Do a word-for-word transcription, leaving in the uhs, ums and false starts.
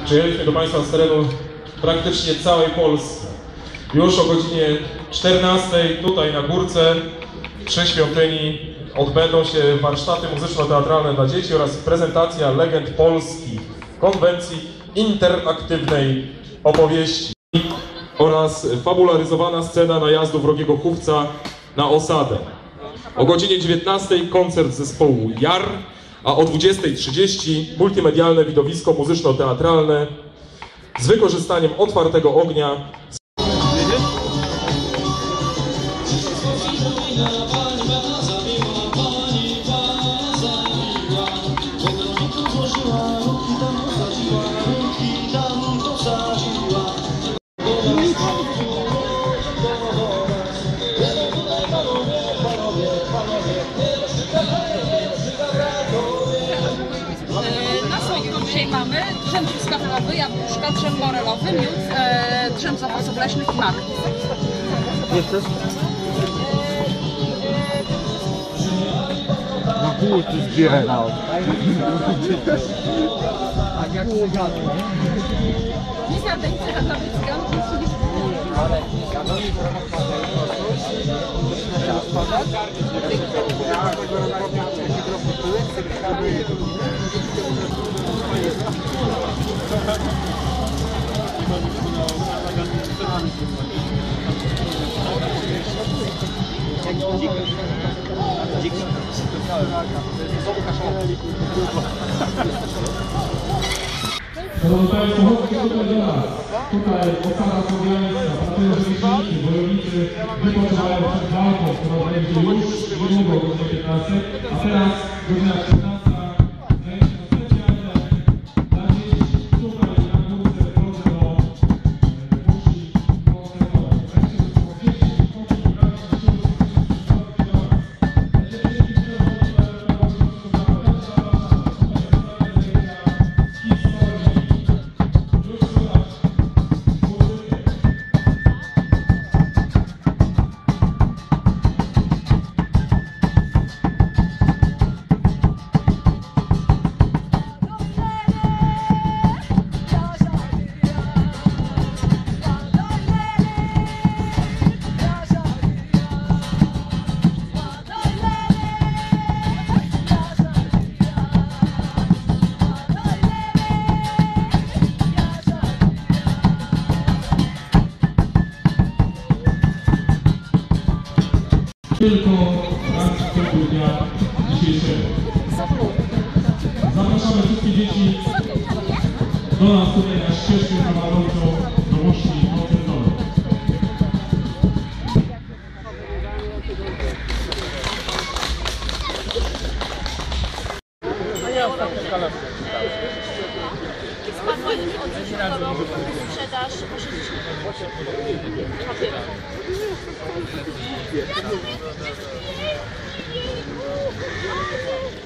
Przyjechaliśmy do Państwa z terenu praktycznie całej Polski. Już o godzinie czternastej tutaj na górce przy świątyni odbędą się warsztaty muzyczno-teatralne dla dzieci oraz prezentacja legend Polski, konwencji interaktywnej opowieści oraz fabularyzowana scena najazdu wrogiego chówca na osadę. O godzinie dziewiętnastej koncert zespołu Jar, a o dwudziestej trzydzieści multimedialne widowisko muzyczno-teatralne z wykorzystaniem otwartego ognia. Na stoliku dzisiaj mamy drzem truskawkowy, jabłuszka, drzem morelowy, miód, e, drzem z owoców leśnych i mak. Nie chcesz? Na pół tu zbierał. A jak się gadł? Nie zjadaj katowicka. Szanowni Państwo, chodźcie tutaj do nas. Tutaj osada słowiańska, patriotycy, wojownicy wypoczywają przed walką, która będzie już niedługo o godzinie piętnastej, a teraz godzina czternasta. Zajęcia specjalne dla dzieci tutaj na górce drodze do Puszczy Koncertowej. Zajęcia są dzieci, chodźcie do tylko w ciągu dnia dzisiejszego. Zapraszamy wszystkie dzieci do nas tutaj na ścieżkę prowadzącą do Puszczy Koncertowej. Spadła im od sprzedaż papierów.